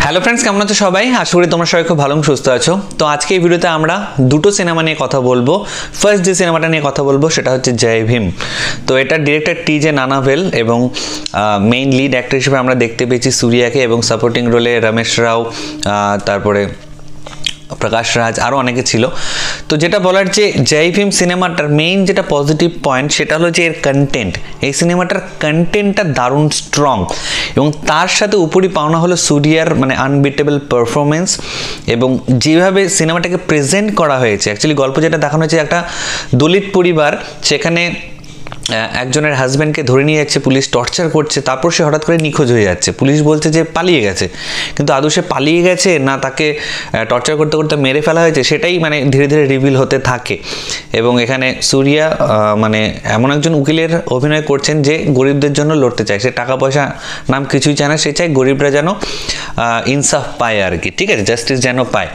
Hello friends, কেমন আছো সবাই? আশা করি তোমরা সবাই খুব ভালো এবং সুস্থ আছো। তো আজকে এই ভিডিওতে আমরা দুটো সিনেমা নিয়ে কথা বলবো। ফার্স্ট যে সিনেমাটা নিয়ে কথা বলবো সেটা হচ্ছে জয় ভীম। তো এটার ডিরেক্টর টি.জে. নানাভেল এবং মেইন লিড অ্যাক্টর হিসেবে আমরা দেখতে পেয়েছি সূর্যাকে এবং সাপোর্টিং রোলে রমেশ রাও, তারপরে প্রকাশ রাজ, আরও অনেকে ছিল। তো যেটা বলার যে জয় ভীম সিনেমাটার মেইন যেটা পজিটিভ পয়েন্ট সেটা হলো যে এর কন্টেন্ট। এই সিনেমাটার কন্টেন্টটা দারুণ স্ট্রং এবং তার সাথে উপরি পাওনা হলো সূর্যার মানে আনবিটেবল পারফরমেন্স এবং যেভাবে সিনেমাটাকে প্রেজেন্ট করা হয়েছে। অ্যাকচুয়ালি গল্প যেটা দেখানো হয়েছে, একটা দলিত পরিবার, সেখানে একজনের হাজব্যান্ডকে ধরে নিয়ে যাচ্ছে পুলিশ, টর্চার করছে, তারপর সে হঠাৎ করে নিখোঁজ হয়ে যাচ্ছে। পুলিশ বলছে যে পালিয়ে গেছে, কিন্তু আদৌ সে পালিয়ে গেছে না তাকে টর্চার করতে করতে মেরে ফেলা হয়েছে সেটাই মানে ধীরে ধীরে রিভিল হতে থাকে। এবং এখানে সূর্যা মানে এমন একজন উকিলের অভিনয় করছেন যে গরিবদের জন্য লড়তে চায়। সে টাকা পয়সা নাম কিছুই চায় না, সে চায় গরিবরা যেন ইনসাফ পায় আর কি, ঠিক আছে, জাস্টিস যেন পায়।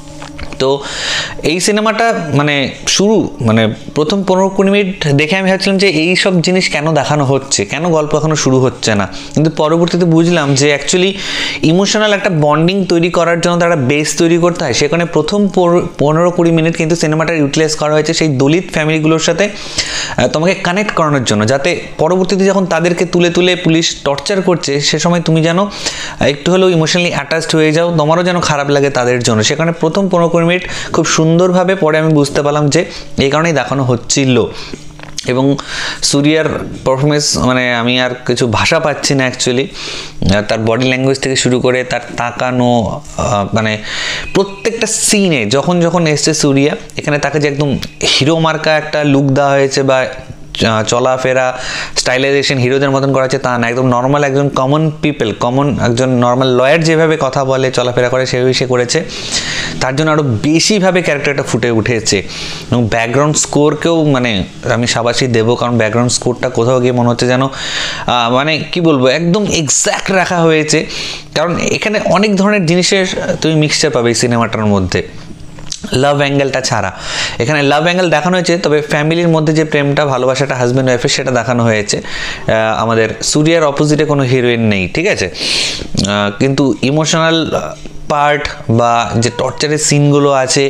তো এই সিনেমাটা মানে শুরু মানে প্রথম 15-20 মিনিট দেখে আমি ভাবছিলাম যে এই সব জিনিস কেন দেখানো হচ্ছে, কেন গল্প এখনো শুরু হচ্ছে না। কিন্তু পরবর্তীতে বুঝলাম যে অ্যাকচুয়ালি ইমোশনাল একটা বন্ডিং তৈরি করার জন্য তারা বেস তৈরি করতে হয়। সেখানে প্রথম 15-20 মিনিট কিন্তু সিনেমাটা ইউটিলাইজ করা হয়েছে সেই দলিত ফ্যামিলিগুলোর সাথে তোমাকে কানেক্ট করানোর জন্য, যাতে পরবর্তীতে যখন তাদেরকে তুলে তুলে পুলিশ টর্চার করছে সে সময় তুমি যেন একটু হলেও ইমোশনালি অ্যাটাচড হয়ে যাও, তোমারও যেন খারাপ লাগে তাদের জন্য। সেখানে প্রথম 15-20 মিনিট খুব সুন্দরভাবে পরে আমি বুঝতে পারলাম যে এই কারণেই দেখানো হচ্ছিল। এবং সূর্যার পারফরমেন্স মানে আমি আর কিছু ভাষা পাচ্ছি না অ্যাকচুয়ালি। তার বডি ল্যাঙ্গুয়েজ থেকে শুরু করে তার তাকানো, মানে প্রত্যেকটা সিনে যখন যখন এসছে সূর্যা, এখানে তাকে যে একদম হিরো মার্কা একটা লুক দেওয়া হয়েছে বা চলাফেরা স্টাইলাইজেশন হিরোদের মতন করা হচ্ছে তা না, একদম নর্মাল একজন কমন একজন নর্মাল লয়ার যেভাবে কথা বলে চলাফেরা করে সেভাবেই সে করেছে। তার জন্য আরও বেশিভাবে ক্যারেক্টারটা ফুটে উঠেছে এবং ব্যাকগ্রাউন্ড স্কোরকেও মানে আমি শাবাশি দেবো, কারণ ব্যাকগ্রাউন্ড স্কোরটা কোথাও গিয়ে মনে হচ্ছে যেন মানে কি বলবো একদম এক্স্যাক্ট রাখা হয়েছে। কারণ এখানে অনেক ধরনের জিনিসের তুমি মিক্সচার পাবে এই সিনেমাটার মধ্যে। লাভ অ্যাঙ্গেলটা ছাড়া এখানে লাভ অ্যাঙ্গেল দেখানো হয়েছে, তবে ফ্যামিলির মধ্যে যে প্রেমটা ভালোবাসাটা হাজব্যান্ড ওয়াইফের সেটা দেখানো হয়েছে। আমাদের সূর্যার অপোজিটে কোনো হিরোইন নেই, ঠিক আছে, কিন্তু ইমোশনাল পার্ট বা যে টর্চারের সিনগুলো আছে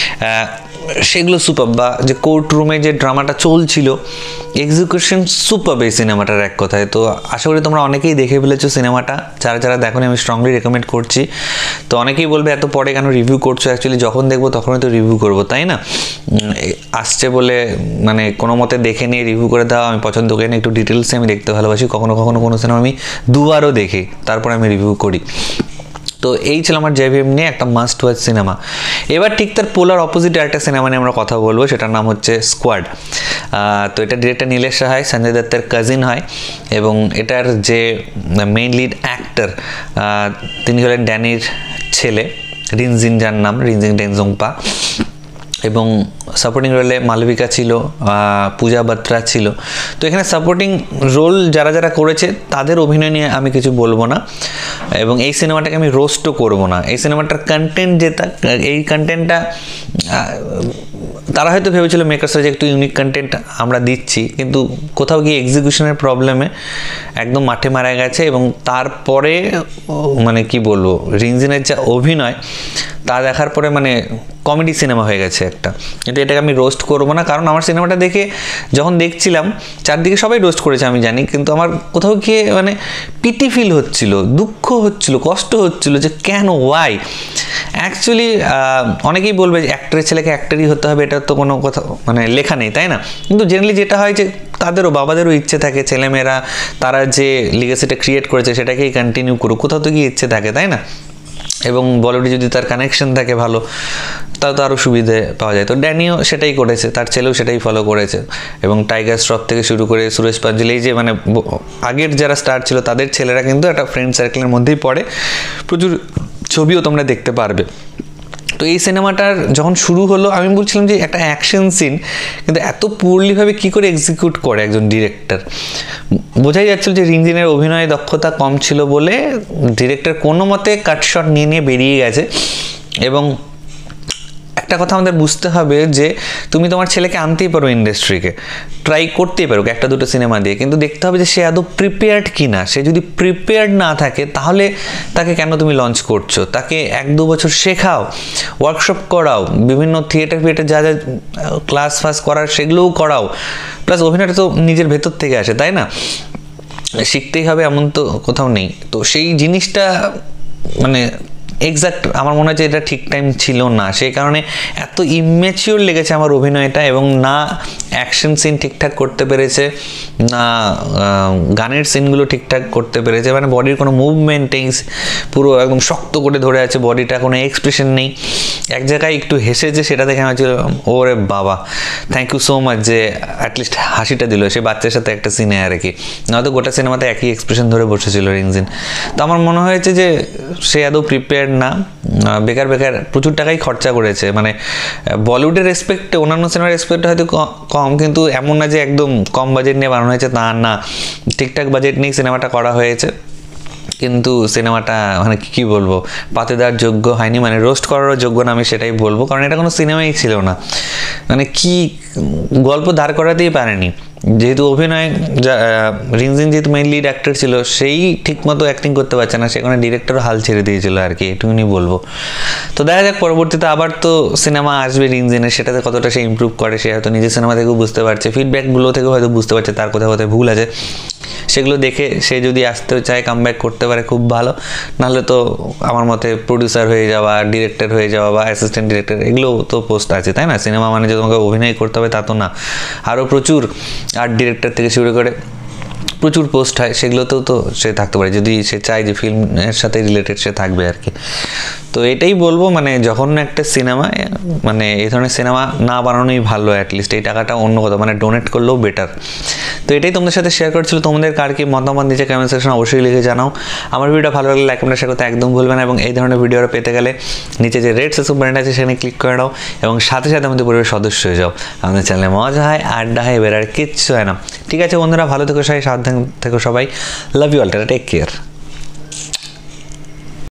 সেগুলো সুপার, বা যে কোর্ট রুমে যে ড্রামাটা চলছিল এক্সিকিউশন সুপার এই সিনেমাটার এক কথায়। তো আশা করি তোমরা অনেকেই দেখে ফেলেছো সিনেমাটা, যারা যারা দেখোনি আমি স্ট্রংলি রেকমেন্ড করছি। তো অনেকেই বলবে এত পরে কেন রিভিউ করছো, অ্যাকচুয়ালি যখন দেখবো তখনই তো রিভিউ করবো, তাই না? আসছে বলে মানে কোনো মতে দেখে নিয়ে রিভিউ করে দেওয়া আমি পছন্দ করি না, একটু ডিটেলসে আমি দেখতে ভালোবাসি। কখনো কখনো কোনো সিনেমা আমি দুবারও দেখি তারপরে আমি রিভিউ করি। তো এই ছিল আমার জয় ভীম নিয়ে একটা মাস্ট ওয়াচ সিনেমা। এবার ঠিক তার পোলার অপোজিটে একটা সিনেমা নিয়ে আমরা কথা বলবো, সেটার নাম হচ্ছে স্কোয়াড। তো এটা ডিরেক্টর নীলেশ সাহায়, সঞ্জয় দত্তের কাজিন হয় এবং এটার যে মেইন লিড অ্যাক্টর তিনি হলেন ড্যানির ছেলে রিনজিন, যার নাম রিনজিন ডেনজোংপা, এবং সাপোর্টিং রোলে মালবিকা ছিল, পূজা বাত্রা ছিল। তো এখানে সাপোর্টিং রোল যারা যারা করেছে তাদের অভিনয় নিয়ে আমি কিছু বলবো না এবং এই সিনেমাটাকে আমি রোস্টও করবো না। এই সিনেমাটার কন্টেন্ট যেটা, এই কন্টেন্টটা তারা হয়তো ভেবেছিল মেকার্সরা যে একটু ইউনিক কন্টেন্ট আমরা দিচ্ছি, কিন্তু কোথাও গিয়ে এক্সিকিউশনের প্রবলেমে একদম মাঠে মারা গেছে। এবং তারপরে মানে কি বলবো, রিনজিনের যা অভিনয় তা দেখার পরে মানে কমেডি সিনেমা হয়ে গেছে একটা। কিন্তু এটাকে আমি রোস্ট করবো না, কারণ আমার সিনেমাটা দেখে যখন দেখছিলাম চারদিকে সবাই রোস্ট করেছে আমি জানি, কিন্তু আমার কোথাও গিয়ে মানে পিটি ফিল হচ্ছিল, দুঃখ হচ্ছিল, কষ্ট হচ্ছিল যে কেন, ওয়াই। অ্যাকচুয়ালি অনেকেই বলবে যে অ্যাক্টরের ছেলেকে অ্যাক্টরই হতে হবে, এটা তো কোনো কথা মানে লেখা নেই, তাই না? কিন্তু জেনারেলি যেটা হয় যে তাদেরও বাবাদেরও ইচ্ছে থাকে ছেলেমেয়েরা তারা যে লিগেসিটা ক্রিয়েট করেছে সেটাকেই কন্টিনিউ করুক, কোথাও তো গিয়ে ইচ্ছে থাকে, তাই না? এবং বলিউডে যদি তার কানেকশন থাকে ভালো, তাও তো আরও সুবিধে পাওয়া যায়। তো ড্যানিও সেটাই করেছে, তার ছেলেও সেটাই ফলো করেছে এবং টাইগার শ্রফ থেকে শুরু করে সুরেশ পাঞ্জলি, এই যে মানে আগের যারা স্টার ছিল তাদের ছেলেরা কিন্তু একটা ফ্রেন্ড সার্কেলের মধ্যেই পড়ে, প্রচুর ছবিও তোমরা দেখতে পারবে। তো এই সিনেমাটার যখন শুরু হলো আমি বলছিলাম যে একটা অ্যাকশন সিন, কিন্তু এত পুরলিভাবে কী করে এক্সিকিউট করে একজন ডিরেক্টর, বোঝাই যাচ্ছিল যে রিনজিনের অভিনয় দক্ষতা কম ছিল বলে ডিরেক্টর কোনো মতে কাট শট নিয়ে নিয়ে বেরিয়ে গেছে। এবং একটা কথা আমাদের বুঝতে হবে যে তুমি তোমার ছেলেকে আনতেই পারো ইন্ডাস্ট্রিকে, ট্রাই করতেই পারো একটা দুটো সিনেমা দিয়ে, কিন্তু দেখতে হবে যে সে আদৌ প্রিপেয়ার্ড কি না। সে যদি প্রিপেয়ার্ড না থাকে তাহলে তাকে কেন তুমি লঞ্চ করছো? তাকে 1-2 বছর শেখাও, ওয়ার্কশপ করাও, বিভিন্ন থিয়েটার যা যা ক্লাস ফাস করার সেগুলোও করাও। প্লাস অভিনয়টা তো নিজের ভেতর থেকে আসে, তাই না? শিখতেই হবে এমন তো কোথাও নেই। তো সেই জিনিসটা মানে এক্স্যাক্ট আমার মনে হয় যে এটা ঠিক টাইম ছিল না, সেই কারণে এত ইম্যাচিওর লেগেছে আমার অভিনয়টা। এবং না অ্যাকশন সিন ঠিকঠাক করতে পেরেছে, না গানের সিনগুলো ঠিকঠাক করতে পেরেছে, মানে বডির কোনো মুভমেন্টিং, পুরো একদম শক্ত করে ধরে আছে বডিটা, কোনো এক্সপ্রেশন নেই। এক জায়গায় একটু হেসেছে, সেটা দেখে আমি ছিল ওরে বাবা, থ্যাংক ইউ সো মাচ যে অ্যাটলিস্ট হাসিটা দিল সে বাচ্চার সাথে একটা সিনে আর কি, নয়তো গোটা সিনেমাতে একই এক্সপ্রেশন ধরে বসেছিল রিংজিন। তো আমার মনে হয়েছে যে সে আদৌ প্রিপেয়ার না, বেকার প্রচুর টাকাই খরচা করেছে। মানে বলিউডের রেসপেক্টে অন্যান্য সিনেমার রেসপেক্টে হয়তো কম, কিন্তু এমন না যে একদম কম বাজেট নিয়ে বানানো হয়েছে, তা না, ঠিকঠাক বাজেট নিয়ে সিনেমাটা করা হয়েছে। কিন্তু সিনেমাটা মানে কী বলবো, পাতে দেওয়ার যোগ্য হয়নি, মানে রোস্ট করারও যোগ্য না, আমি সেটাই বলবো। কারণ এটা কোনো সিনেমাই ছিল না, মানে কি গল্প দাঁড় করাতেই পারেনি। যেহেতু অভিনয় রিংজিন যেহেতু মেইন লিড অ্যাক্টর ছিল, সেই ঠিকমতো অ্যাক্টিং করতে পারছে না, সেখানে ডিরেক্টরও হাল ছেড়ে দিয়েছিল আর কি, এটুকুনি বলবো। তো দেখা যাক পরবর্তীতে আবার তো সিনেমা আসবে রিংজিনের, সেটাতে কতটা সে ইমপ্রুভ করে সে হয়তো নিজের সিনেমা থেকেও বুঝতে পারছে, ফিডব্যাকগুলো থেকেও হয়তো বুঝতে পারছে তার কোথাও কোথায় ভুল আছে। সেগুলো দেখে সে যদি আসতে চায়, কামব্যাক করতে পারে, খুব ভালো। নাহলে তো আমার মতে প্রডিউসার হয়ে যাওয়া, ডিরেক্টর হয়ে যাওয়া বা অ্যাসিস্ট্যান্ট ডিরেক্টর, এগুলো তো পোস্ট আছে, তাই না? সিনেমা মানে যে তোমাকে অভিনয় করতে হবে তা তো না, আরও প্রচুর আর্ট ডিরেক্টর থেকে শুরু করে প্রচুর পোস্ট হয়, সেগুলোতেও তো সে থাকতে পারে যদি সে চায় যে ফিল্মের সাথে রিলেটেড সে থাকবে আর কি। তো এটাই বলবো, মানে যখন একটা সিনেমা, মানে এই ধরনের সিনেমা না বানানোই ভালো, অ্যাটলিস্ট এই টাকাটা অন্য কথা মানে ডোনেট করলেও বেটার। তো এটাই তোমাদের সাথে শেয়ার করছিল। তোমাদের কার কি মতামত নিচে কমেন্ট সেকশনে অবশ্যই লিখে জানাও। আমার ভিডিওটা ভালো লাগলে লাইক কমেন্ট শেয়ার করতে একদম ভুলবে না, এবং এই ধরনের ভিডিওটা পেতে গেলে নিচে যে রেড সাবস্ক্রাইব বাটন আছে সেখানে ক্লিক করে দাও, এবং সাথে সাথে আমাদের পরিবারের সদস্য হয়ে যাও। আমাদের চ্যানেলে মজা হয়, আড্ডা হয়, এবার আর কিচ্ছু হয় না। ঠিক আছে বন্ধুরা, ভালো থেকো সবাই, সাবধান থেকো সবাই, love you all, take care.